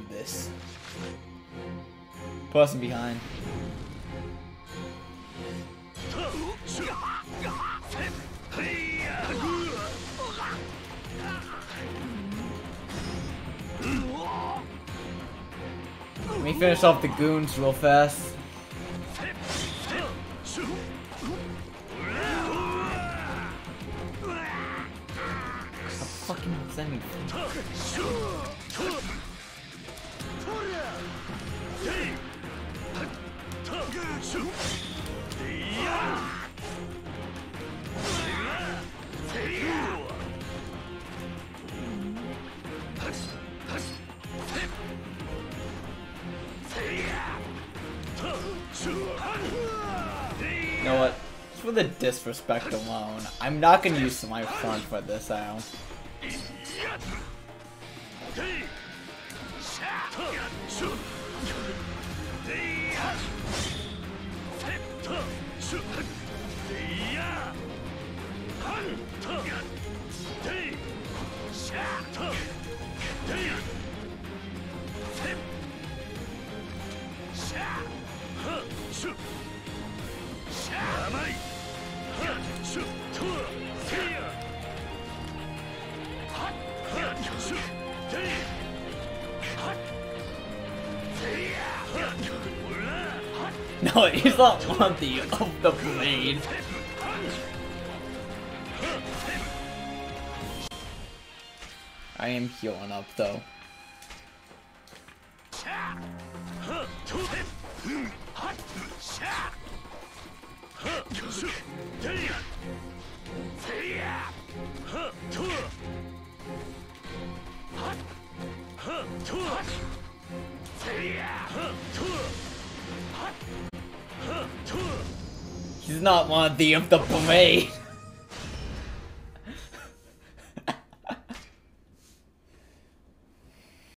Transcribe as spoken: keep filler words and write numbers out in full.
this. Person behind. Let me finish off the goons real fast. Fucking send me. You know what? Just for the disrespect alone, I'm not gonna use my front for this out. No, he's not worthy of the blade. I am healing up though. He's not worthy of the blade.